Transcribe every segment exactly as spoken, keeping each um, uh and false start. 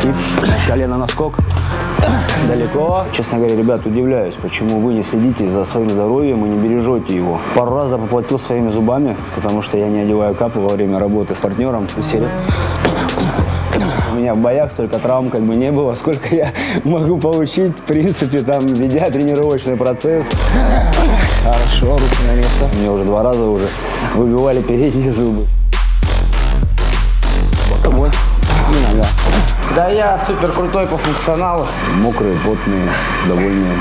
Тип, колено на скок. Далеко. Честно говоря, ребят, удивляюсь, почему вы не следите за своим здоровьем и не бережете его. Пару раз я поплатил своими зубами, потому что я не одеваю капы во время работы с партнером. У меня в боях столько травм как бы не было, сколько я могу получить, в принципе, там, ведя тренировочный процесс. Хорошо, руки на место. Мне уже два раза уже выбивали передние зубы. Вот, и нога. Да я супер крутой по функционалу. Мокрые, потные, довольные.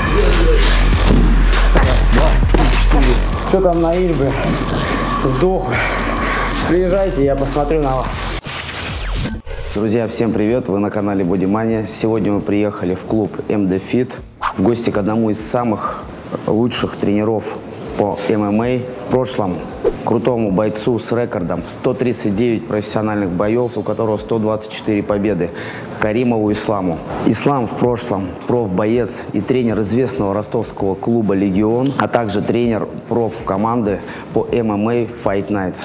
Два, три, четыре. Кто там на Ильбе? Сдох. Приезжайте, я посмотрю на вас. Друзья, всем привет! Вы на канале Бодимания. Сегодня мы приехали в клуб эм дэ Fit в гости к одному из самых лучших тренеров по эм эм а в прошлом. Крутому бойцу с рекордом сто тридцать девять профессиональных боев, у которого сто двадцать четыре победы, Каримову Исламу. Ислам в прошлом профбоец и тренер известного ростовского клуба «Легион», а также тренер проф-команды по эм эм а Fight Nights.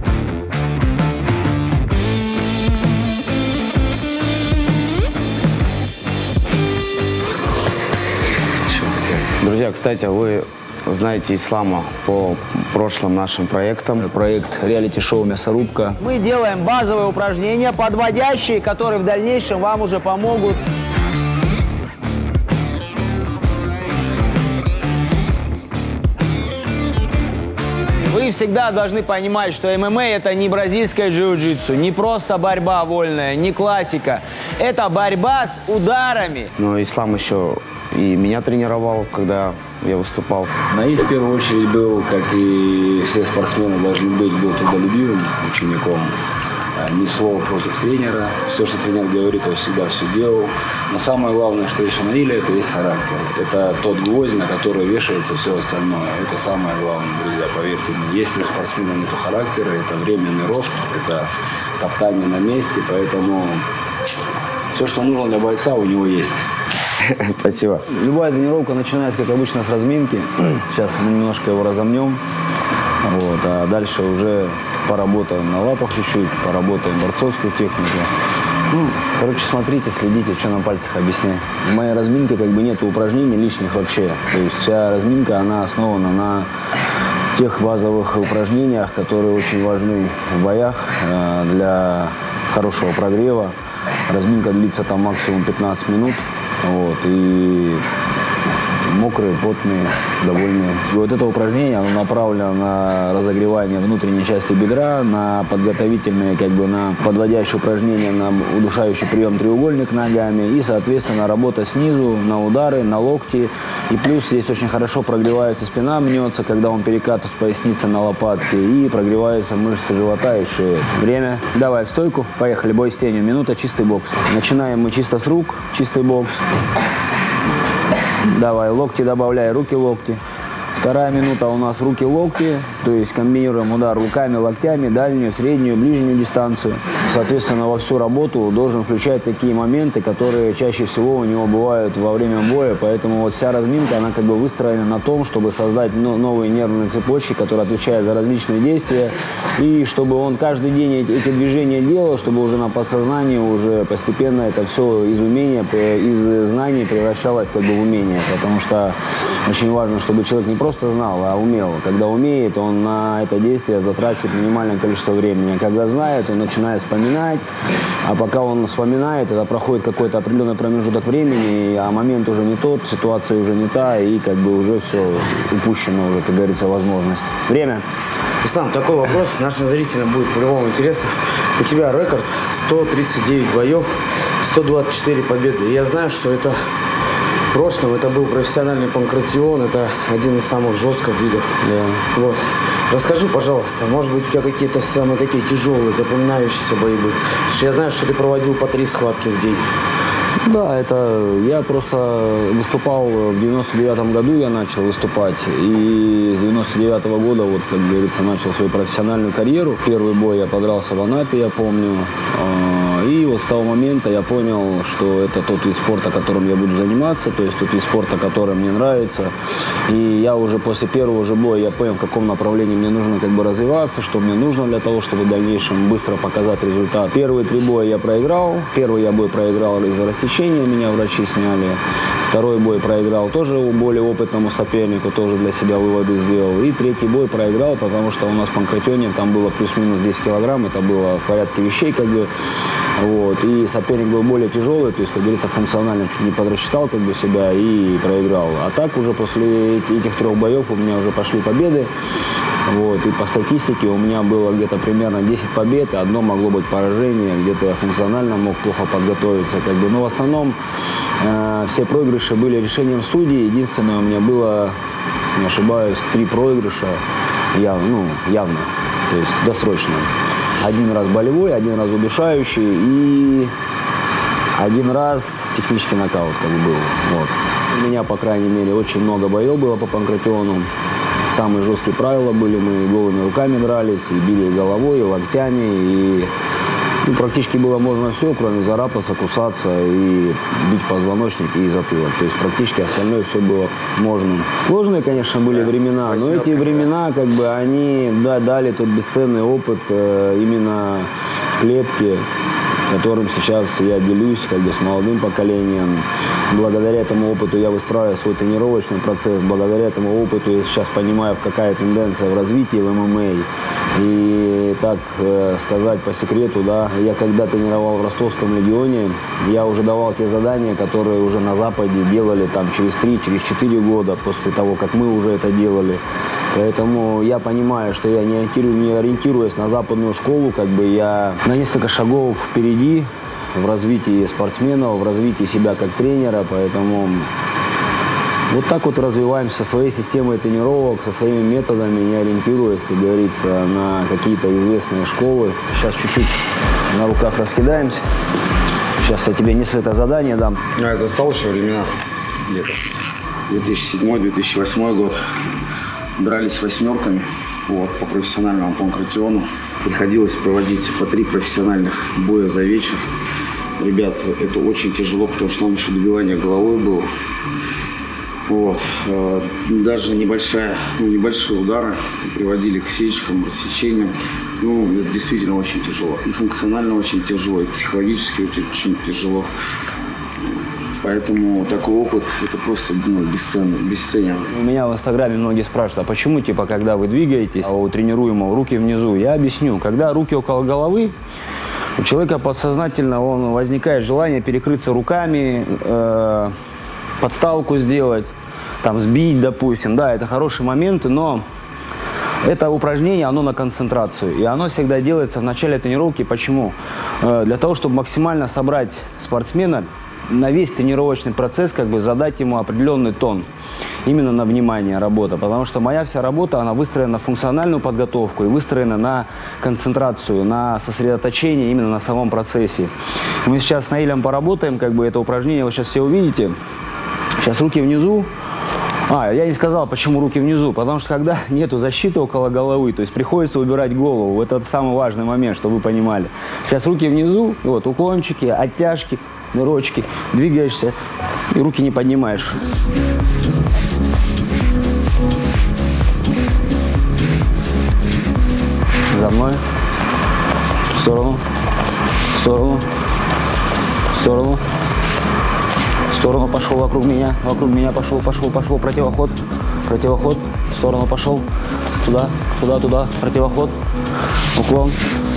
Друзья, кстати, вы знаете Ислама по прошлым нашим проектам. Проект реалити-шоу «Мясорубка». Мы делаем базовые упражнения, подводящие, которые в дальнейшем вам уже помогут. Вы всегда должны понимать, что эм эм а это не бразильское джиу-джитсу, не просто борьба вольная, не классика. Это борьба с ударами. Но Ислам еще и меня тренировал, когда я выступал. Наиль в первую очередь был, как и все спортсмены должны быть, был трудолюбивым учеником. Ни слова против тренера. Все, что тренер говорит, он всегда все делал. Но самое главное, что еще Наиля, это есть характер. Это тот гвоздь, на который вешается все остальное. Это самое главное, друзья, поверьте мне. Если у спортсмена нет характера, это временный рост, это топтание на месте. Поэтому все, что нужно для бойца, у него есть. Спасибо. Любая тренировка начинается, как обычно, с разминки. Сейчас мы немножко его разомнем. Вот, а дальше уже поработаем на лапах чуть-чуть, поработаем борцовскую технику. Ну, короче, смотрите, следите, что на пальцах объясняю. В моей разминке как бы нет упражнений лишних вообще. То есть вся разминка, она основана на тех базовых упражнениях, которые очень важны в боях э, для хорошего прогрева. Разминка длится там максимум пятнадцать минут. Вот, и мокрые, потные, довольные. И вот это упражнение, оно направлено на разогревание внутренней части бедра, на подготовительные, как бы на подводящие упражнения, на удушающий прием треугольник ногами и, соответственно, работа снизу на удары, на локти. И плюс здесь очень хорошо прогревается спина, мнется, когда он перекатывает с поясницы на лопатки, и прогреваются мышцы живота и шеи. Время. Давай в стойку. Поехали. Бой с тенью. Минута. Чистый бокс. Начинаем мы чисто с рук. Чистый бокс. Давай, локти добавляй, руки-локти. Вторая минута у нас руки-локти, то есть комбинируем удар руками, локтями, дальнюю, среднюю, ближнюю дистанцию. Соответственно, во всю работу должен включать такие моменты, которые чаще всего у него бывают во время боя. Поэтому вот вся разминка, она как бы выстроена на том, чтобы создать новые нервные цепочки, которые отвечают за различные действия. И чтобы он каждый день эти, эти движения делал, чтобы уже на подсознании уже постепенно это все из умения, из знаний превращалось как бы в умение. Потому что очень важно, чтобы человек не просто знал, а умел. Когда умеет, он на это действие затрачивает минимальное количество времени. Когда знает, он начинает вспоминать, а пока он вспоминает, это проходит какой-то определенный промежуток времени, а момент уже не тот, ситуация уже не та, и как бы уже все упущено, уже, как говорится, возможность. Время. Ислам, такой вопрос нашим зрителям будет по-любому интересно. У тебя рекорд сто тридцать девять боев, сто двадцать четыре победы. И я знаю, что это в прошлом это был профессиональный панкратион, это один из самых жестких видов. Да. Вот. Расскажи, пожалуйста, может быть, у тебя какие-то самые такие тяжелые, запоминающиеся бои были? Потому что я знаю, что ты проводил по три схватки в день. Да, это я просто выступал в девяносто девятом году, я начал выступать, и с девяносто девятого года, вот, как говорится, начал свою профессиональную карьеру. Первый бой я подрался в Анапе, я помню, и вот с того момента я понял, что это тот вид спорта, которым я буду заниматься, то есть тот вид спорта, который мне нравится. И я уже после первого же боя я понял, в каком направлении мне нужно как бы развиваться, что мне нужно для того, чтобы в дальнейшем быстро показать результат. Первые три боя я проиграл. Первый я бой проиграл из-за рассечения, меня врачи сняли. Второй бой проиграл тоже у более опытному сопернику, тоже для себя выводы сделал. И третий бой проиграл, потому что у нас в Панкратионе там было плюс-минус десять килограмм, это было в порядке вещей как бы. Вот. И соперник был более тяжелый, то есть, как говорится, функционально чуть не подрасчитал как бы себя и проиграл. А так уже после этих трех боев у меня уже пошли победы. Вот. И по статистике у меня было где-то примерно десять побед, и одно могло быть поражение, где-то я функционально мог плохо подготовиться. Как бы. Но в основном э, все проигрыши были решением судей. Единственное, у меня было, если не ошибаюсь, три проигрыша явно, ну, явно, то есть досрочно. Один раз болевой, один раз удушающий и один раз технический нокаут как бы был. Вот. У меня, по крайней мере, очень много боев было по Панкратиону. Самые жесткие правила были, мы голыми руками дрались, и били головой, и локтями, и ну, практически было можно все, кроме зарапаться, кусаться и бить позвоночник и затылок. То есть практически остальное все было можно. Сложные, конечно, были да, времена, но эти времена, как бы, они да, дали тот бесценный опыт э, именно в клетке, которым сейчас я делюсь как бы с молодым поколением. Благодаря этому опыту я выстраиваю свой тренировочный процесс. Благодаря этому опыту я сейчас понимаю, какая тенденция в развитии в эм эм а. И так э, сказать по секрету, да, я когда тренировал в Ростовском легионе, я уже давал те задания, которые уже на Западе делали там через три, через четыре года после того, как мы уже это делали. Поэтому я понимаю, что я не, ориентирую, не ориентируясь на западную школу, как бы я на несколько шагов впереди в развитии спортсменов, в развитии себя как тренера, поэтому вот так вот развиваемся со своей системой тренировок, со своими методами, не ориентируясь, как говорится, на какие-то известные школы. Сейчас чуть-чуть на руках раскидаемся. Сейчас я тебе несколько заданий дам. Я застал еще времена, где-то две тысячи седьмой — две тысячи восьмой год. Дрались восьмерками вот, по профессиональному Панкратиону. Приходилось проводить по три профессиональных боя за вечер. Ребят, это очень тяжело, потому что там еще добивание головой было. Вот. Даже небольшая, ну, небольшие удары приводили к сечкам, рассечениям. Ну, это действительно очень тяжело. И функционально очень тяжело, и психологически очень тяжело. Поэтому такой опыт, это просто ну, бесценный, бесценен. У меня в Инстаграме многие спрашивают, а почему, типа, когда вы двигаетесь, а у тренируемого руки внизу? Я объясню. Когда руки около головы, у человека подсознательно он, возникает желание перекрыться руками, э, подставку сделать, там, сбить, допустим. Да, это хорошие моменты, но это упражнение, оно на концентрацию. И оно всегда делается в начале тренировки. Почему? Э, для того, чтобы максимально собрать спортсмена, на весь тренировочный процесс как бы задать ему определенный тон, именно на внимание работа, потому что моя вся работа, она выстроена на функциональную подготовку и выстроена на концентрацию, на сосредоточение именно на самом процессе. Мы сейчас с Наилем поработаем, как бы это упражнение вы сейчас все увидите. Сейчас руки внизу. А, я не сказал, почему руки внизу, потому что когда нету защиты около головы, то есть приходится убирать голову, это самый важный момент, чтобы вы понимали. Сейчас руки внизу, вот уклончики, оттяжки, нырочки, двигаешься и руки не поднимаешь. За мной. В сторону. В сторону. В сторону. В сторону пошел вокруг меня. Вокруг меня пошел, пошел, пошел. Противоход. Противоход. В сторону пошел. Туда, туда, туда. Противоход. Уклон.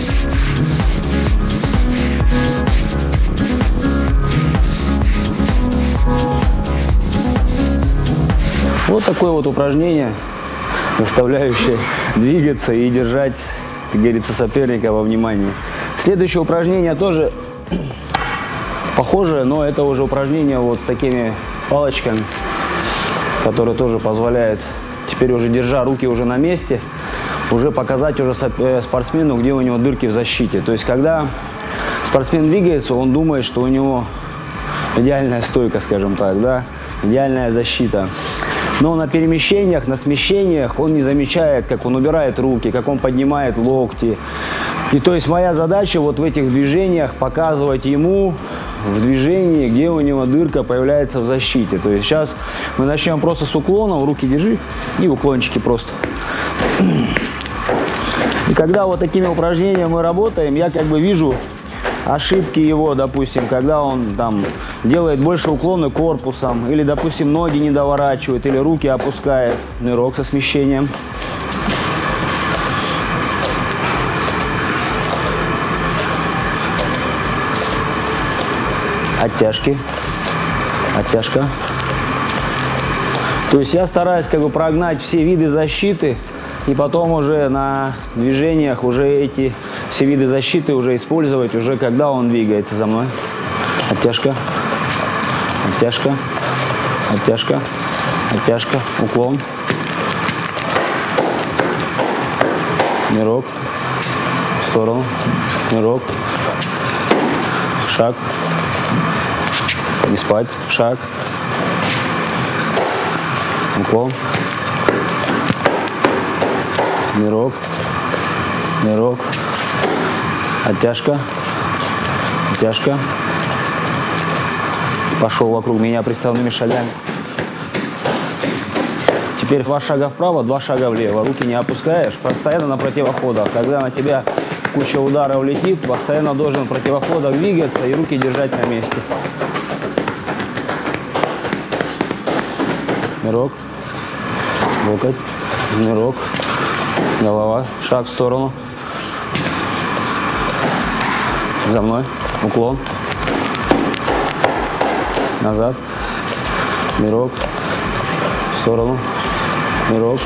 Вот такое вот упражнение, заставляющее двигаться и держать, как говорится, соперника во внимании. Следующее упражнение тоже похожее, но это уже упражнение вот с такими палочками, которые тоже позволяют, теперь уже держа руки уже на месте, уже показать уже спортсмену, где у него дырки в защите. То есть, когда спортсмен двигается, он думает, что у него идеальная стойка, скажем так, да, идеальная защита. Но на перемещениях, на смещениях он не замечает, как он убирает руки, как он поднимает локти, И то есть моя задача вот в этих движениях показывать ему в движении, где у него дырка появляется в защите. То есть сейчас мы начнем просто с уклона, руки держи и уклончики просто. И когда вот такими упражнениями мы работаем, я как бы вижу ошибки его, допустим, когда он там делает больше уклоны корпусом, или, допустим, ноги не доворачивает, или руки опускает, нырок со смещением. Оттяжки, оттяжка. То есть я стараюсь как бы прогнать все виды защиты, и потом уже на движениях уже эти все виды защиты уже использовать, уже когда он двигается за мной. Оттяжка, оттяжка, оттяжка, оттяжка, уклон. Нырок, в сторону, нырок, шаг. Не спать, шаг, уклон, нырок, нырок, оттяжка, оттяжка. Пошел вокруг меня приставными шагами. Теперь два шага вправо, два шага влево. Руки не опускаешь, постоянно на противоходах. Когда на тебя куча ударов летит, постоянно должен в противоходах двигаться и руки держать на месте. Нырок, локоть, нырок, голова, шаг в сторону, за мной, уклон, назад, нырок, в сторону, нырок.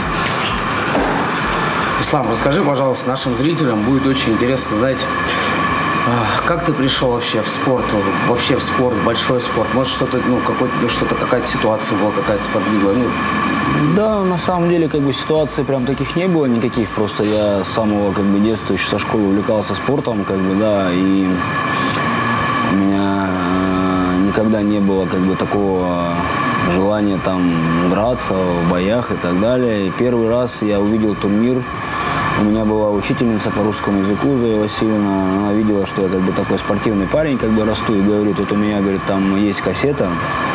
Ислам, расскажи, пожалуйста, нашим зрителям, будет очень интересно знать, как ты пришел вообще в спорт, вообще в спорт, в большой спорт? Может, что-то, ну, какой-то, что-то, какая-то ситуация была, какая-то сподвигла? Ну. Да, на самом деле, как бы, ситуаций прям таких не было никаких. Просто я с самого, как бы, детства, еще со школы увлекался спортом, как бы, да, и у меня э, никогда не было, как бы, такого желания там драться в боях и так далее. И первый раз я увидел турнир. У меня была учительница по русскому языку, Зоя Васильевна. Она видела, что я как бы такой спортивный парень, как бы расту, и говорит, вот у меня, говорит, там есть кассета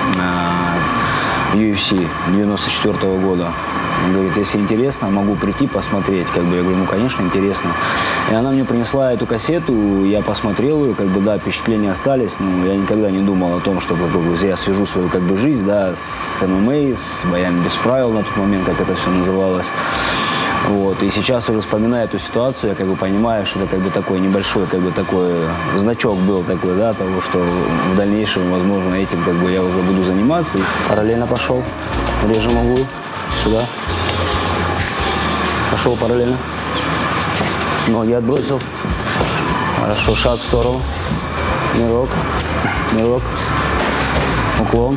ю эф си девяносто четвёртого года. Говорит, если интересно, могу прийти посмотреть. Как бы я говорю, ну, конечно, интересно. И она мне принесла эту кассету, я посмотрел ее, как бы, да, впечатления остались. Ну, я никогда не думал о том, что, как бы, я свяжу свою, как бы, жизнь, да, с эм эм а, с боями без правил на тот момент, как это все называлось. Вот. И сейчас уже вспоминая эту ситуацию, я, как бы, понимаю, что это, как бы, такой небольшой, как бы, такой значок был такой, да, того, что в дальнейшем, возможно, этим, как бы, я уже буду заниматься. И параллельно пошел, режем углу, сюда. Пошел параллельно. Ноги отбросил. Хорошо, шаг в сторону. Нырок, нырок, уклон.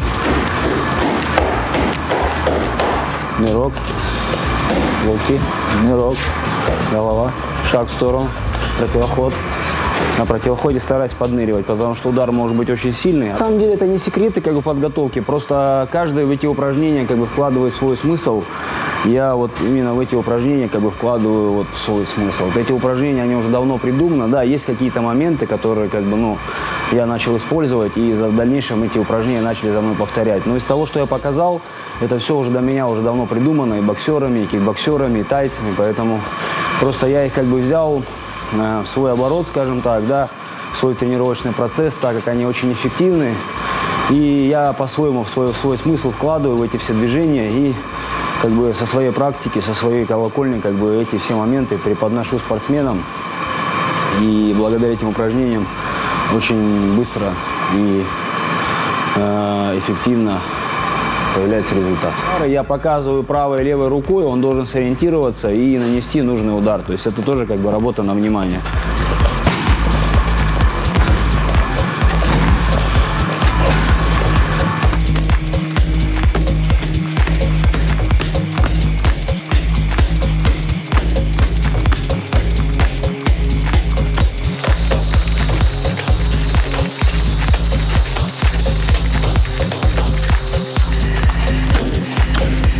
Нырок. Локти, нырок, голова, шаг в сторону, противоход. На противоходе стараюсь подныривать, потому что удар может быть очень сильный. На самом деле это не секреты, как бы, подготовки, просто каждый в эти упражнения, как бы, вкладывает свой смысл. Я вот именно в эти упражнения, как бы, вкладываю вот свой смысл. Вот эти упражнения, они уже давно придуманы. Да, есть какие-то моменты, которые, как бы, ну, я начал использовать, и в дальнейшем эти упражнения начали за мной повторять. Но из того, что я показал, это все уже до меня уже давно придумано и боксерами, и кикбоксерами, и тайцами, поэтому просто я их, как бы, взял в свой оборот, скажем так, да, в свой тренировочный процесс, так как они очень эффективны. И я по-своему в свой, в свой смысл вкладываю в эти все движения и, как бы, со своей практики, со своей колокольни, как бы, эти все моменты преподношу спортсменам. И благодаря этим упражнениям очень быстро и э, эффективно появляется результат. Я показываю правой и левой рукой, он должен сориентироваться и нанести нужный удар. То есть это тоже, как бы, работа на внимание.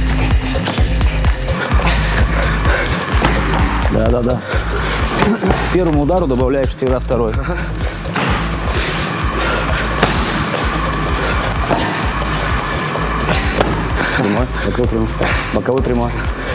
Да-да-да. первому удару добавляешь всегда второй. Ага. Прямой, боковой прямой. Боковой прямой.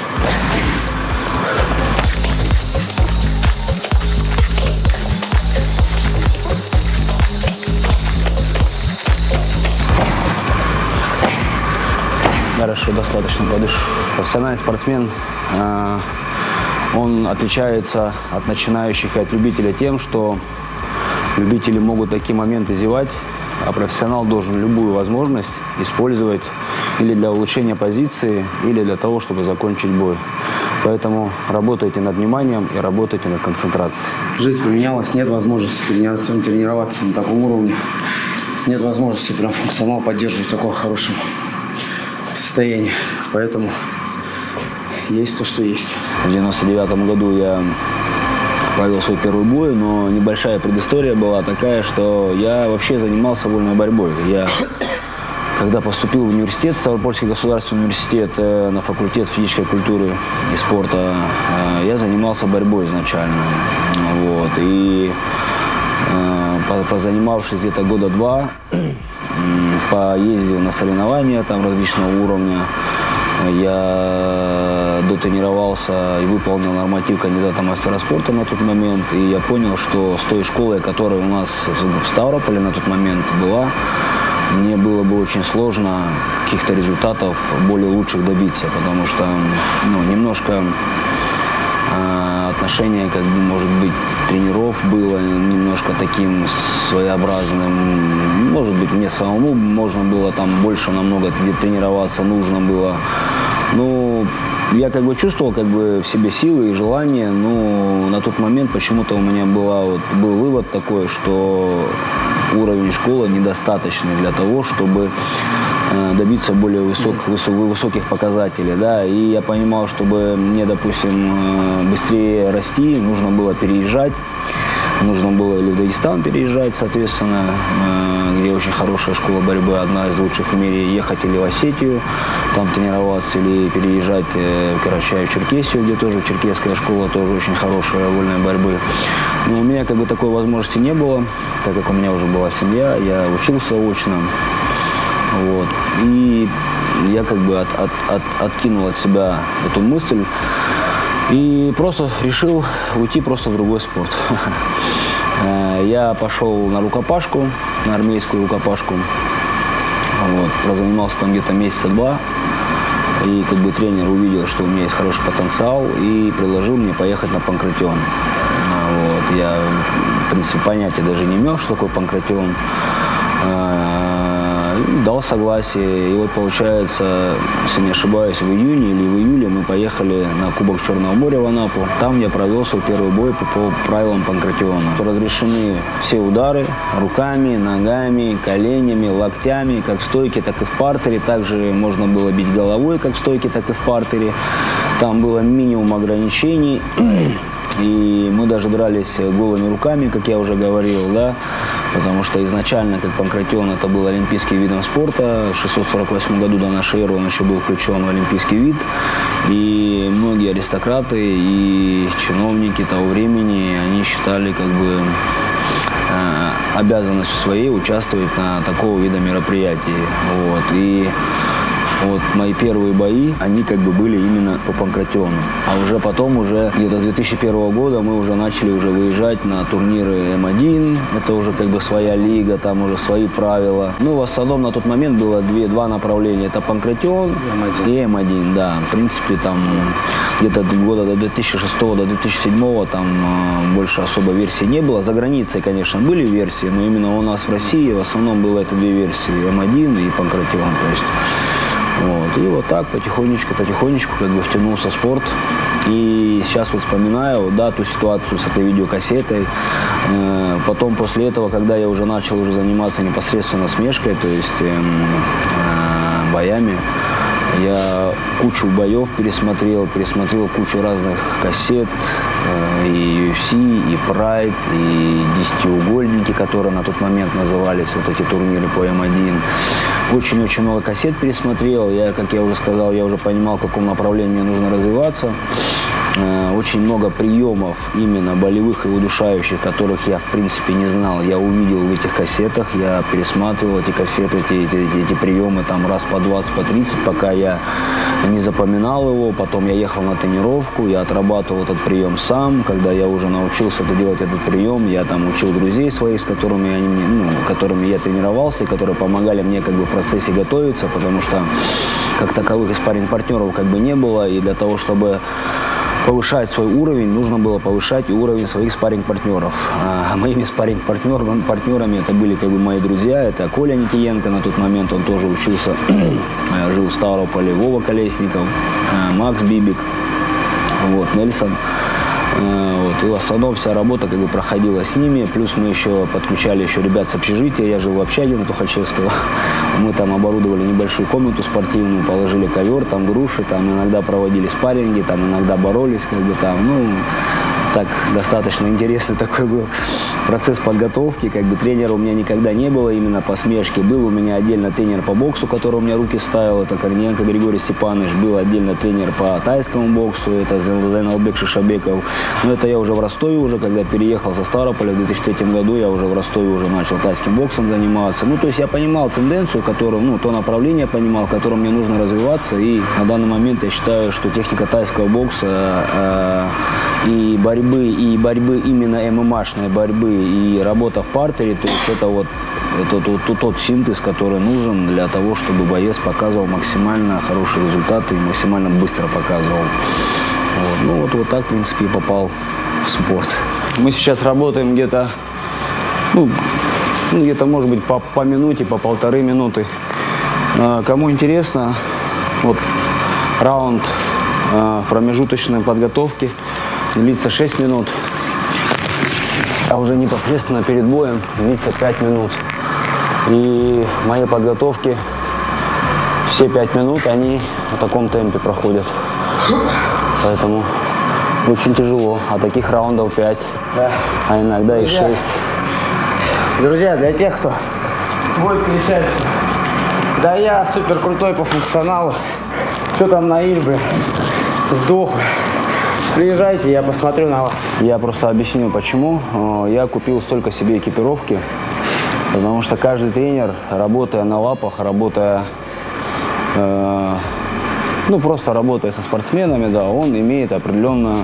Хорошо, достаточно подышу. Профессиональный спортсмен, э, он отличается от начинающих и от любителей тем, что любители могут такие моменты зевать, а профессионал должен любую возможность использовать или для улучшения позиции, или для того, чтобы закончить бой. Поэтому работайте над вниманием и работайте над концентрацией. Жизнь поменялась, нет возможности тренироваться, тренироваться на таком уровне. Нет возможности прям функционал поддерживать в таком хорошем состоянии. Поэтому есть то, что есть. В девяносто девятом году я провел свой первый бой, но небольшая предыстория была такая, что я вообще занимался вольной борьбой. Я, когда поступил в университет, Ставропольский государственный университет, на факультет физической культуры и спорта, я занимался борьбой изначально. Вот. И позанимавшись где-то года два, поездил на соревнования там различного уровня, я дотренировался и выполнил норматив кандидата мастера спорта на тот момент. И я понял, что с той школой, которая у нас в Ставрополе на тот момент была, мне было бы очень сложно каких-то результатов более лучших добиться, потому что ну, немножко э, отношение, как бы, может быть, тренеров было немножко таким своеобразным. Может быть, мне самому можно было там больше намного тренироваться, нужно было. Ну, я как бы чувствовал как бы в себе силы и желание, но на тот момент почему-то у меня была, вот, был вывод такой, что уровень школы недостаточный для того, чтобы э, добиться более высок, высок, высоких показателей. Да? И я понимал, чтобы мне, допустим, э, быстрее расти, нужно было переезжать. Нужно было или в Дагестан переезжать, соответственно, э, где очень хорошая школа борьбы, одна из лучших в мире, ехать или в Осетию, там тренироваться, или переезжать э, в Карачаево-Черкесию, где тоже черкесская школа, тоже очень хорошая вольной борьбы. Но у меня как бы такой возможности не было, так как у меня уже была семья, я учился очно. Вот. И я как бы от, от, от, откинул от себя эту мысль. И просто решил уйти просто в другой спорт. Я пошел на рукопашку, на армейскую рукопашку. Вот. Прозанимался там где-то месяца два. И как бы тренер увидел, что у меня есть хороший потенциал, и предложил мне поехать на панкратион. Вот. Я, в принципе, понятия даже не имел, что такое панкратион. Дал согласие, и вот получается, если не ошибаюсь, в июне или в июле мы поехали на Кубок Черного моря в Анапу. Там я провел свой первый бой по, по правилам панкратиона. Разрешены все удары руками, ногами, коленями, локтями, как в стойке, так и в партере. Также можно было бить головой, как в стойке, так и в партере. Там было минимум ограничений. И мы даже дрались голыми руками, как я уже говорил, да, потому что изначально, как панкратион, это был олимпийский видом спорта. В шестьсот сорок восьмом году до нашей эры он еще был включен в олимпийский вид. И многие аристократы и чиновники того времени, они считали как бы э, обязанностью своей участвовать на такого вида мероприятий. Вот. И вот мои первые бои, они как бы были именно по панкратиону. А уже потом, уже где-то с две тысячи первого года мы уже начали уже выезжать на турниры эм один. Это уже как бы своя лига, там уже свои правила. Ну, в основном на тот момент было две, два направления. Это панкратион и эм один, да. В принципе, там где-то года до две тысячи шестого, до две тысячи седьмого там э, больше особо версий не было. За границей, конечно, были версии, но именно у нас в России в основном было это две версии. эм один и панкратион. То есть Вот. И вот так потихонечку, потихонечку как бы втянулся в спорт. И сейчас вот вспоминаю, да, ту ситуацию с этой видеокассетой. Э, потом после этого, когда я уже начал уже заниматься непосредственно смешкой, то есть э, э, боями, я кучу боев пересмотрел, пересмотрел кучу разных кассет, э, и ю эф си, и Pride, и десятиугольники, которые на тот момент назывались, вот эти турниры по эм один. Очень-очень много кассет пересмотрел. Я, как я уже сказал, я уже понимал, в каком направлении мне нужно развиваться. э, очень много приемов именно болевых и удушающих, которых я в принципе не знал. Я увидел в этих кассетах, я пересматривал эти кассеты, эти, эти, эти, эти приемы там раз по двадцать, по тридцать, пока я не запоминал его. Потом я ехал на тренировку, я отрабатывал этот прием сам. Когда я уже научился это делать, этот прием, я там учил друзей своих, с которыми, они, ну, которыми я тренировался, и которые помогали мне как бы в процессе готовиться, потому что как таковых спарринг-партнеров как бы не было, и для того, чтобы повышать свой уровень, нужно было повышать уровень своих спарринг-партнеров. А моими спарринг-партнерами партнерами это были как бы мои друзья, это Коля Никиенко, на тот момент он тоже учился, жил в Ставрополе, Вова Колесников, Макс Бибик, вот, Нельсон. Вот. И в основном вся работа как бы проходила с ними, плюс мы еще подключали еще ребят с общежития, я жил в общаге на Тухачевского, мы там оборудовали небольшую комнату спортивную, положили ковер, там груши, там иногда проводили спарринги, там иногда боролись, как бы там, ну, так достаточно интересный такой был процесс подготовки, как бы тренера у меня никогда не было, именно по смешке. Был у меня отдельно тренер по боксу, который у меня руки ставил, это Корниенко Григорий Степанович, был отдельно тренер по тайскому боксу, это Зайналбек Шишабеков. Но это я уже в Ростове, уже когда переехал со Ставрополя в две тысячи третьем году, я уже в Ростове уже начал тайским боксом заниматься. Ну, то есть я понимал тенденцию, которую, ну, то направление понимал, в котором мне нужно развиваться, и на данный момент я считаю, что техника тайского бокса э, и борьбы, и борьбы именно эм эм а-шной борьбы, и работа в партере, то есть это вот это тот, тот, тот синтез, который нужен для того, чтобы боец показывал максимально хорошие результаты и максимально быстро показывал. Вот. Ну вот, вот так, в принципе, и попал в спорт. Мы сейчас работаем где-то, ну, где-то, может быть, по, по минуте, по полторы минуты. А, кому интересно, вот раунд а, промежуточной подготовки длится шесть минут. А уже непосредственно перед боем длится пять минут. И мои подготовки все пять минут, они в таком темпе проходят. Поэтому очень тяжело. А таких раундов пять, да. А иногда друзья, и шесть. Друзья, для тех, кто будет кричать, да я супер крутой по функционалу, что там на Ильбе, сдох. Приезжайте, я посмотрю на вас. Я просто объясню, почему. Я купил столько себе экипировки, потому что каждый тренер, работая на лапах, работая, э, ну просто работая со спортсменами, да, он имеет определенно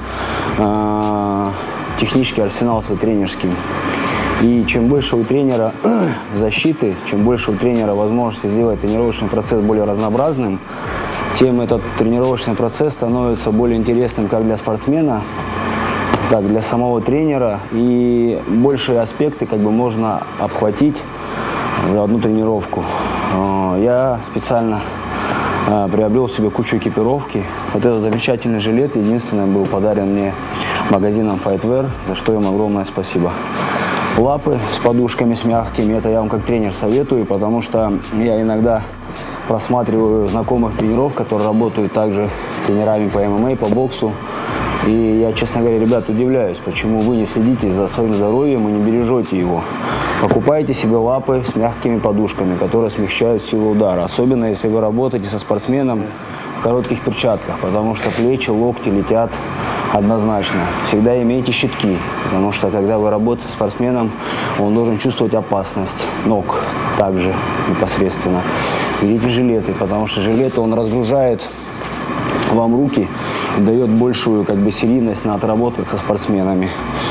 э, технический арсенал свой тренерский. И чем больше у тренера защиты, чем больше у тренера возможности сделать тренировочный процесс более разнообразным, тем этот тренировочный процесс становится более интересным как для спортсмена, так для самого тренера, и большие аспекты как бы можно обхватить за одну тренировку. Я специально приобрел себе кучу экипировки. Вот этот замечательный жилет, единственный, был подарен мне магазином Fightwear, за что им огромное спасибо. Лапы с подушками, с мягкими, это я вам как тренер советую, потому что я иногда просматриваю знакомых тренеров, которые работают также тренерами по эм эм а, по боксу. И я, честно говоря, ребят, удивляюсь, почему вы не следите за своим здоровьем и не бережете его. Покупайте себе лапы с мягкими подушками, которые смягчают силу удара. Особенно, если вы работаете со спортсменом в коротких перчатках, потому что плечи, локти летят однозначно. Всегда имейте щитки, потому что, когда вы работаете с спортсменом, он должен чувствовать опасность ног также непосредственно. Берите жилеты, потому что жилеты он разгружает вам руки и дает большую как бы серийность на отработках со спортсменами.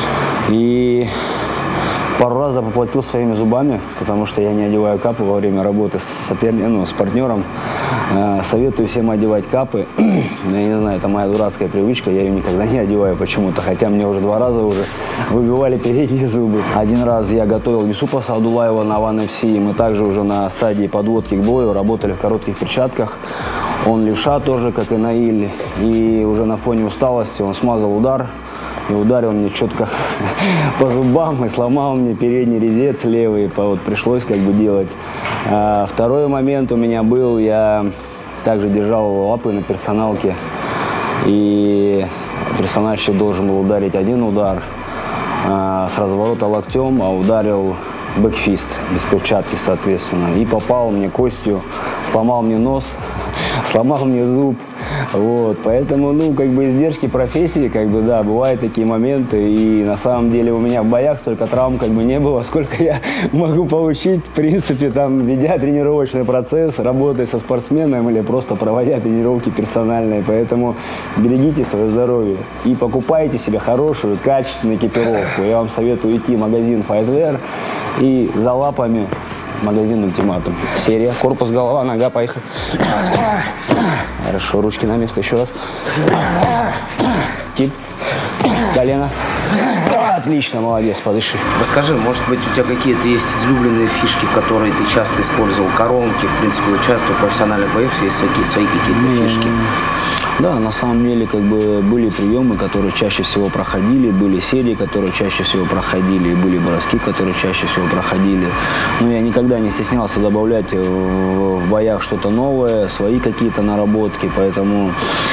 И пару раз поплатил своими зубами, потому что я не одеваю капы во время работы с соперником, ну, с партнером. Э, советую всем одевать капы. Я не знаю, это моя дурацкая привычка, я ее никогда не одеваю почему-то, хотя мне уже два раза уже выбивали передние зубы. Один раз я готовил Юсупаса Абдулаева на One эф си, и мы также уже на стадии подводки к бою работали в коротких перчатках. Он левша тоже, как и Наиль, и уже на фоне усталости он смазал удар и ударил мне четко по зубам и сломал мне передний резец левый, вот пришлось как бы делать. А второй момент у меня был, я также держал лапы на персоналке, и персональщик должен был ударить один удар а, с разворота локтем, а ударил бэкфист без перчатки, соответственно, и попал мне костью, сломал мне нос, сломал мне зуб, Вот, поэтому, ну, как бы издержки профессии, как бы, да, бывают такие моменты, и на самом деле у меня в боях столько травм, как бы, не было, сколько я могу получить, в принципе, там, ведя тренировочный процесс, работая со спортсменом или просто проводя тренировки персональные, поэтому берегите свое здоровье и покупайте себе хорошую, качественную экипировку. Я вам советую идти в магазин Fightwear и за лапами магазин Ультиматум. Серия, корпус, голова, нога, поехали. Хорошо, ручки на место еще раз. Тип, колено. Отлично, молодец, подыши. Расскажи, может быть, у тебя какие-то есть излюбленные фишки, которые ты часто использовал? Коронки, в принципе, участвуя в профессиональных боях, есть свои, свои какие-то фишки? Да, на самом деле, как бы, были приемы, которые чаще всего проходили, были серии, которые чаще всего проходили, были броски, которые чаще всего проходили. Но я никогда не стеснялся добавлять в, в боях что-то новое, свои какие-то наработки, поэтому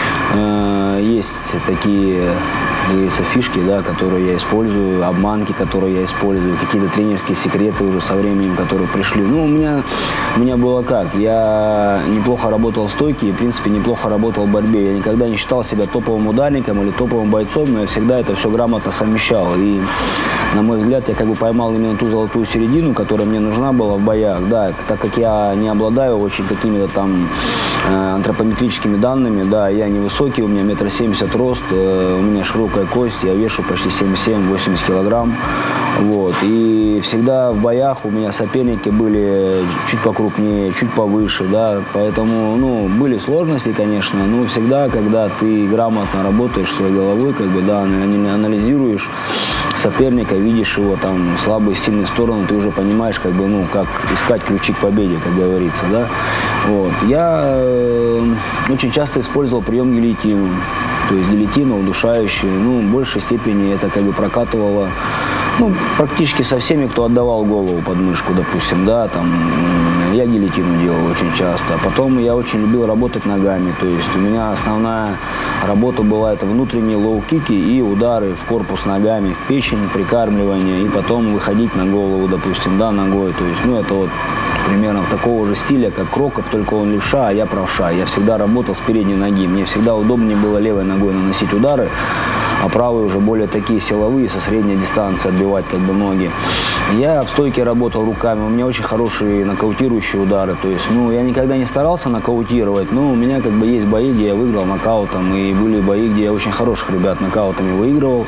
э, есть такие говорится, фишки, да, которые я использую, обманки, которые я использую, какие-то тренерские секреты уже со временем, которые пришли. Ну, у меня, у меня было как, я неплохо работал в стойке и, в принципе, неплохо работал в борьбе. Я никогда не считал себя топовым ударником или топовым бойцом, но я всегда это все грамотно совмещал. И, на мой взгляд, я как бы поймал именно ту золотую середину, которая мне нужна была в боях. Да, так как я не обладаю очень какими-то там э, антропометрическими данными, да, я невысокий, у меня метр семьдесят рост, э, у меня широкая кость, я вешу почти семьдесят семь — восемьдесят килограмм. Вот. И всегда в боях у меня соперники были чуть покрупнее, чуть повыше, да, поэтому, ну, были сложности, конечно, но всегда, когда ты грамотно работаешь своей головой, как бы, да, анализируешь соперника, видишь его там слабые, сильные стороны, ты уже понимаешь, как бы, ну, как искать ключи к победе, как говорится, да. Вот. Я э, очень часто использовал прием гильотину, то есть гильотина удушающая, ну, в большей степени это как бы прокатывало, ну, практически со всеми, кто отдавал голову под мышку, допустим, да, там, я гильотину делал очень часто. Потом я очень любил работать ногами, то есть у меня основная работа была это внутренние лоу-кики и удары в корпус ногами, в печень, прикармливание, и потом выходить на голову, допустим, да, ногой, то есть, ну, это вот примерно такого же стиля, как Крокоп, только он левша, а я правша. Я всегда работал с передней ноги, мне всегда удобнее было левой ногой наносить удары, а правые уже более такие силовые, со средней дистанции отбивать как бы ноги. Я в стойке работал руками, у меня очень хорошие нокаутирующие удары, то есть, ну, я никогда не старался нокаутировать, но у меня как бы есть бои, где я выиграл нокаутом, и были бои, где я очень хороших ребят нокаутами выигрывал.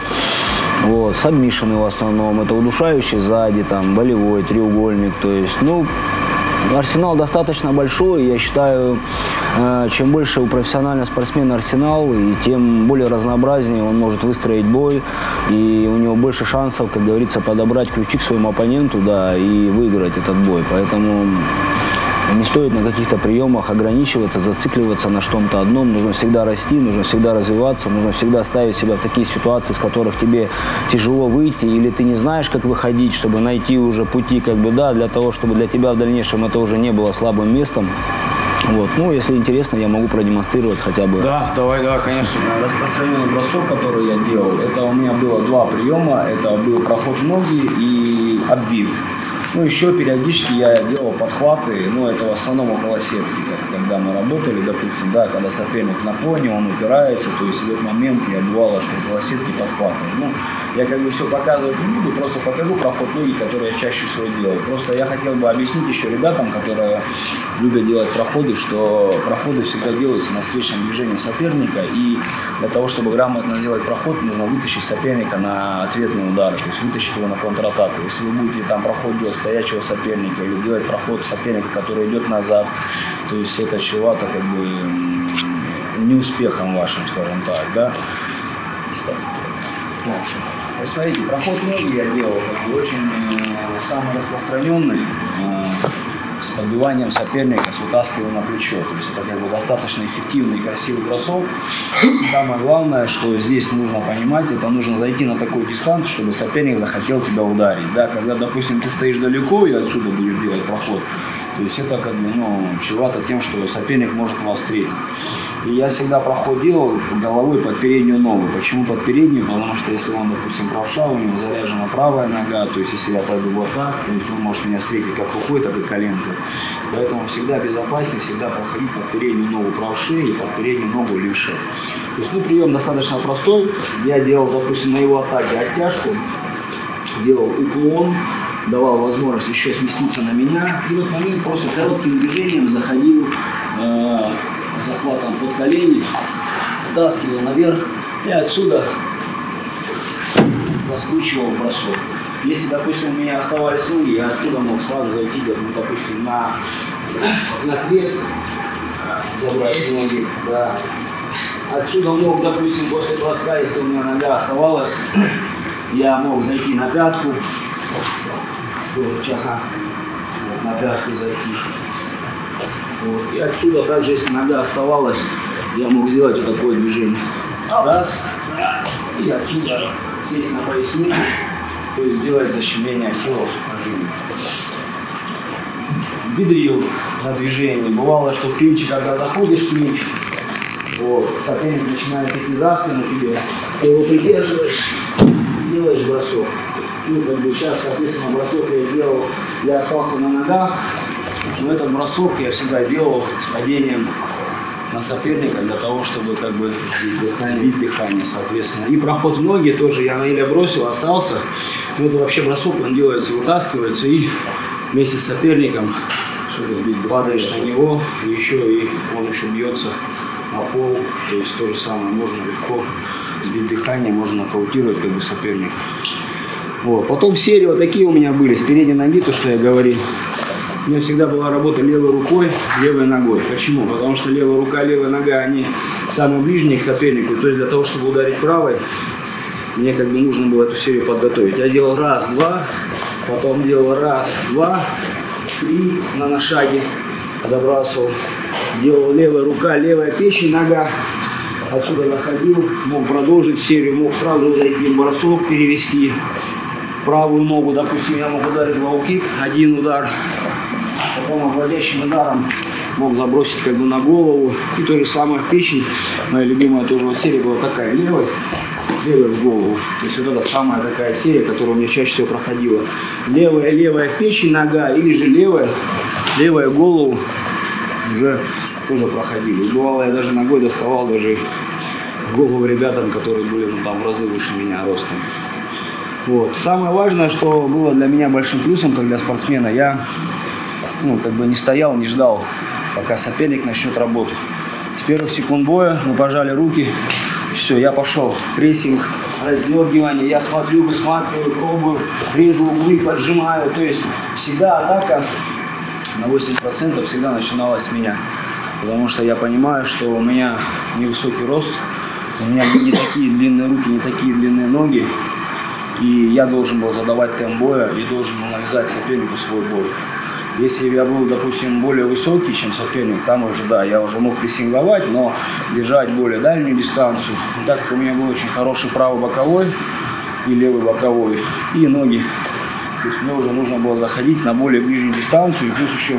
Вот, сабмишины в основном, это удушающий сзади, там, болевой, треугольник, то есть, ну, арсенал достаточно большой, я считаю, э, чем больше у профессионального спортсмена арсенал, и тем более разнообразнее он может выстроить бой, и у него больше шансов, как говорится, подобрать ключи к своему оппоненту, да, и выиграть этот бой, поэтому не стоит на каких-то приемах ограничиваться, зацикливаться на что-то одном. Нужно всегда расти, нужно всегда развиваться, нужно всегда ставить себя в такие ситуации, с которых тебе тяжело выйти, или ты не знаешь, как выходить, чтобы найти уже пути, как бы, да, для того, чтобы для тебя в дальнейшем это уже не было слабым местом. Вот. Ну, если интересно, я могу продемонстрировать хотя бы. Да, давай, да, конечно. Распространенный бросок, который я делал, это у меня было два приема. Это был проход в ноги и обвив. Ну, еще периодически я делал подхваты, ну, это в основном около сетки, когда мы работали, допустим, да, когда соперник на пони, он упирается, то есть в этот момент я бывало, что около сетки подхватываю. Ну, я как бы все показывать не буду, просто покажу проход ноги, который я чаще всего делал. Просто я хотел бы объяснить еще ребятам, которые любят делать проходы, что проходы всегда делаются на встречном движении соперника, и для того, чтобы грамотно сделать проход, нужно вытащить соперника на ответный удар, то есть вытащить его на контратаку. Если вы будете там проход делать стоячего соперника или делать проход соперника, который идет назад, то есть это чревато как бы неуспехом вашим, скажем так, да. Вот смотрите, проход ноги я делал как бы очень э, самый распространенный, э, с подбиванием соперника, с вытаскиванием на плечо. То есть это как бы достаточно эффективный и красивый бросок. Самое главное, что здесь нужно понимать, это нужно зайти на такую дистанцию, чтобы соперник захотел тебя ударить. Да, когда, допустим, ты стоишь далеко и отсюда будешь делать проход, То есть это как бы, ну, чревато тем, что соперник может вас встретить. И я всегда проход делал головой под переднюю ногу. Почему под переднюю? Потому что если он, допустим, правша, у него заряжена правая нога, то есть если я пойду вот так, то есть он может меня встретить как рукой, так и коленкой. Поэтому всегда безопаснее, всегда проходить под переднюю ногу правши и под переднюю ногу левше. То есть, ну, прием достаточно простой. Я делал, допустим, на его атаке оттяжку, делал уклон, давал возможность еще сместиться на меня. И в этот момент просто коротким движением заходил э, захватом под колени, втаскивал наверх и отсюда раскручивал бросок. Если, допустим, у меня оставались ноги, я отсюда мог сразу зайти, ну, допустим, на, на крест, забрать ноги. Да. Отсюда мог, допустим, после броска, если у меня нога оставалась, я мог зайти на пятку, тоже часа вот, на пятку зайти. Вот. И отсюда также, если нога оставалась, я мог сделать вот такое движение. Раз, и отсюда сесть на поясницу, то есть сделать защемление ахиллова сухожилия. Бедрил на движении. Бывало, что в клинче, когда заходишь в клинч, вот, соперник начинает идти за спину тебе, ты его придерживаешь, делаешь бросок. Ну, как бы сейчас, соответственно, бросок я сделал, я остался на ногах, но этот бросок я всегда делал с падением на соперника для того, чтобы как бы бить дыхание, соответственно. И проход в ноги тоже я на Иля бросил, остался. Ну, это вообще бросок, он делается, вытаскивается и вместе с соперником, чтобы сбить, падаешь на него, и еще и он еще бьется на пол. То есть то же самое, можно легко сбить дыхание, можно нокаутировать как бы соперника. Вот. Потом серии вот такие у меня были, с передней ноги, то, что я говорил. У меня всегда была работа левой рукой, левой ногой. Почему? Потому что левая рука, левая нога, они самые ближние к сопернику. То есть для того, чтобы ударить правой, мне как бы нужно было эту серию подготовить. Я делал раз, два, потом делал раз, два, три на, на шаге, забрасывал. Делал левая рука, левая печень, нога. Отсюда заходил, мог продолжить серию, мог сразу зайти в бросок, перевести. Правую ногу, допустим, я мог ударить лоу-кик, один удар. Потом обводящим ударом мог забросить как бы на голову. И то же самое в печень. Моя любимая тоже вот серия была такая, левая, левая в голову. То есть вот это самая такая серия, которая у меня чаще всего проходила. Левая, левая в печень, нога, или же левая, левая голову уже тоже проходили. И бывало, я даже ногой доставал даже в голову ребятам, которые были, ну, там в разы выше меня ростом. Вот. Самое важное, что было для меня большим плюсом, как для спортсмена, я ну, как бы не стоял, не ждал, пока соперник начнет работу. С первых секунд боя мы пожали руки, все, я пошел. Прессинг, раздергивание, я смотрю, высматриваю, пробую, режу углы, поджимаю. То есть всегда атака на восемьдесят процентов всегда начиналась с меня. Потому что я понимаю, что у меня невысокий рост, у меня не такие длинные руки, не такие длинные ноги. И я должен был задавать темп боя и должен был навязать сопернику свой бой. Если я был, допустим, более высокий, чем соперник, там уже, да, я уже мог прессинговать, но держать более дальнюю дистанцию. И так как у меня был очень хороший правый боковой и левый боковой, и ноги, то есть мне уже нужно было заходить на более ближнюю дистанцию. И плюс еще,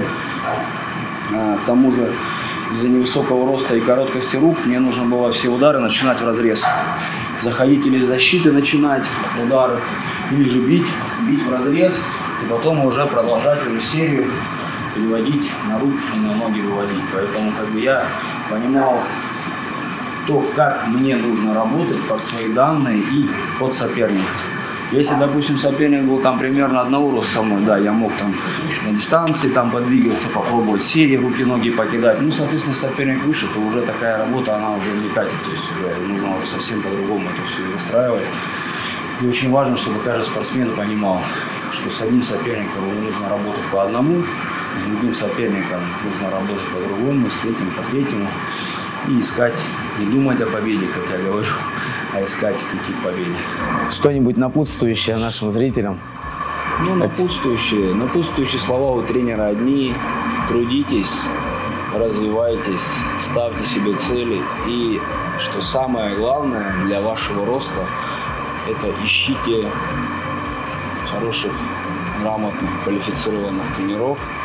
а, к тому же, из-за невысокого роста и короткости рук, мне нужно было все удары начинать в разрез. Заходить или с защиты начинать удары, или же бить, бить в разрез, и потом уже продолжать уже серию, переводить на руки и на ноги выводить. Поэтому как бы я понимал то, как мне нужно работать под свои данные и под соперника. Если, допустим, соперник был там примерно одного роста со мной, да, я мог там на дистанции там подвигаться, попробовать серии, руки-ноги покидать. Ну, соответственно, соперник выше, то уже такая работа, она уже не катит. То есть уже нужно уже совсем по-другому это все выстраивать. И очень важно, чтобы каждый спортсмен понимал, что с одним соперником ему нужно работать по одному, с другим соперником нужно работать по-другому, с третьим по третьему. И искать, не думать о победе, как я говорю, а искать пути к победе. Что-нибудь напутствующее нашим зрителям? Ну, напутствующие, напутствующие слова у тренера одни. Трудитесь, развивайтесь, ставьте себе цели. И, что самое главное для вашего роста, это ищите хороших, грамотных, квалифицированных тренеров,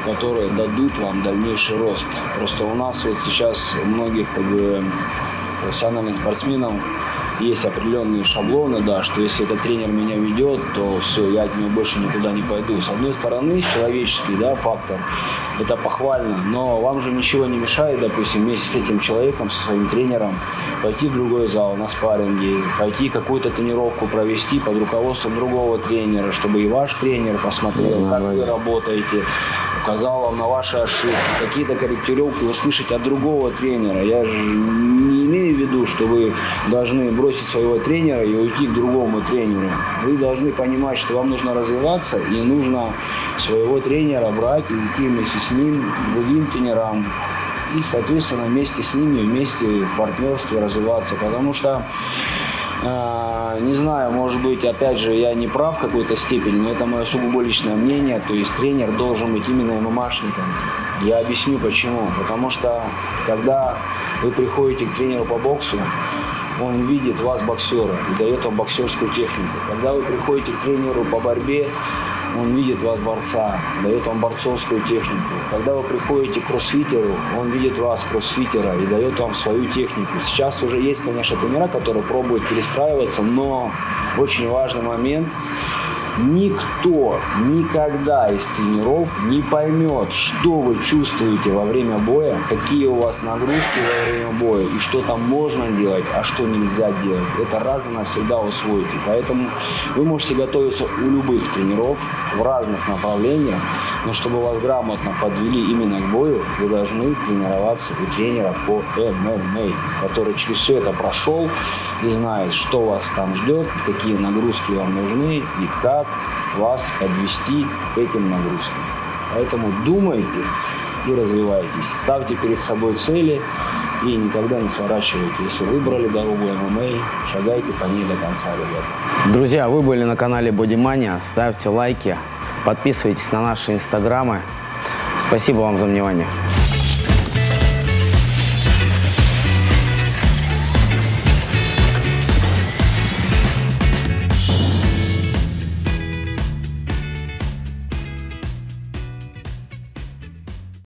которые дадут вам дальнейший рост. Просто у нас вот сейчас у многих как бы профессиональных спортсменов есть определенные шаблоны, да, что если этот тренер меня ведет, то все, я от него больше никуда не пойду. С одной стороны, человеческий, да, фактор, это похвально, но вам же ничего не мешает, допустим, вместе с этим человеком, со своим тренером, пойти в другой зал на спарринге, пойти какую-то тренировку провести под руководством другого тренера, чтобы и ваш тренер посмотрел, как вы работаете, указал вам на ваши ошибки, какие-то корректировки услышать от другого тренера. Я же не имею в виду, что вы должны бросить своего тренера и уйти к другому тренеру. Вы должны понимать, что вам нужно развиваться и нужно своего тренера брать и идти вместе с ним к другим тренерам. И, соответственно, вместе с ними, вместе в партнерстве развиваться. Потому что, э, не знаю, может быть, опять же, я не прав в какой-то степени, но это мое сугубо личное мнение. То есть тренер должен быть именно ММАшником. Я объясню почему. Потому что, когда вы приходите к тренеру по боксу, он видит вас боксера и дает вам боксерскую технику. Когда вы приходите к тренеру по борьбе, он видит вас борца, дает вам борцовскую технику. Когда вы приходите к кроссфитеру, он видит вас кроссфитера и дает вам свою технику. Сейчас уже есть, конечно, тренера, которые пробуют перестраиваться, но очень важный момент. Никто никогда из тренеров не поймет, что вы чувствуете во время боя, какие у вас нагрузки во время боя и что там можно делать, а что нельзя делать. Это раз и навсегда усвоите. Поэтому вы можете готовиться у любых тренеров в разных направлениях, но чтобы вас грамотно подвели именно к бою, вы должны тренироваться у тренера по эм эм а, который через все это прошел и знает, что вас там ждет, какие нагрузки вам нужны и как вас подвести к этим нагрузкам. Поэтому думайте и развивайтесь. Ставьте перед собой цели и никогда не сворачивайте. Если выбрали дорогу эм эм а, шагайте по ней до конца, ребята. Друзья, вы были на канале Бодимания. Ставьте лайки, подписывайтесь на наши инстаграмы. Спасибо вам за внимание.